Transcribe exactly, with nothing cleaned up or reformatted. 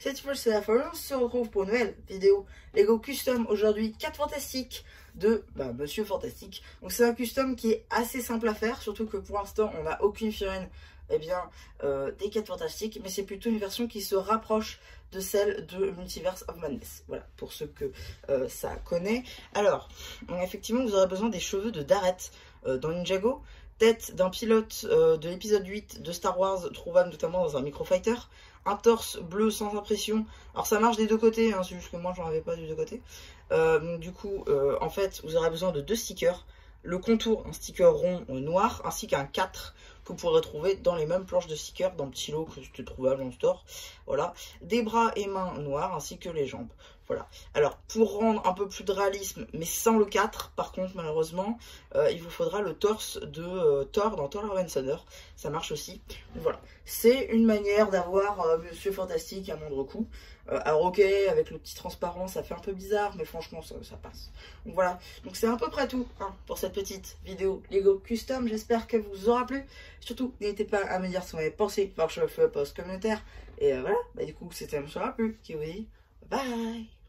cette fois c'est la fin, on se retrouve pour une nouvelle vidéo Lego Custom. Aujourd'hui quatre Fantastiques de bah, Monsieur Fantastique. Donc c'est un custom qui est assez simple à faire, surtout que pour l'instant on n'a aucune figurine eh bien, euh, des quatre Fantastiques, mais c'est plutôt une version qui se rapproche de celle de Multiverse of Madness. Voilà, pour ceux que euh, ça connaît. Alors, donc, effectivement, vous aurez besoin des cheveux de Dareth euh, dans Ninjago, tête d'un pilote euh, de l'épisode huit de Star Wars, trouvable notamment dans un Microfighter, un torse bleu sans impression. Alors ça marche des deux côtés, hein, c'est juste que moi j'en avais pas des deux côtés. Euh, donc, du coup, euh, en fait, vous aurez besoin de deux stickers. Le contour, un sticker rond euh, noir, ainsi qu'un quatre que vous pourrez trouver dans les mêmes planches de stickers, dans le petit lot que c'était trouvable en store. Voilà. Des bras et mains noirs, ainsi que les jambes. Voilà. Alors, pour rendre un peu plus de réalisme, mais sans le quatre, par contre, malheureusement, euh, il vous faudra le torse de euh, Thor dans Thor Love and Thunder. Ça marche aussi. Donc, voilà. C'est une manière d'avoir euh, Monsieur Fantastique à moindre coût. Euh, alors, ok, avec le petit transparent, ça fait un peu bizarre, mais franchement, ça, ça passe. Donc, voilà. Donc, c'est à peu près tout hein, pour cette petite vidéo Lego Custom. J'espère qu'elle vous aura plu. Surtout, n'hésitez pas à me dire ce que vous avez pensé par le post communautaire. Et euh, voilà. Bah, du coup, c'était M. Plus qui vous dit bye.